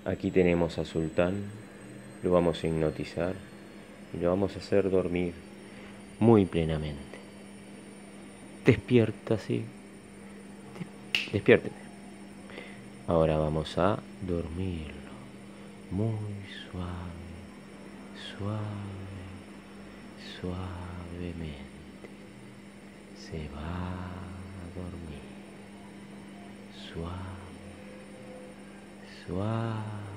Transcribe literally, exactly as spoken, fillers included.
Aquí tenemos a Sultán, lo vamos a hipnotizar y lo vamos a hacer dormir muy plenamente. Despierta, sí. Despiértete. Ahora vamos a dormirlo muy suave, suave, suavemente. Se va a dormir. Suave, suave.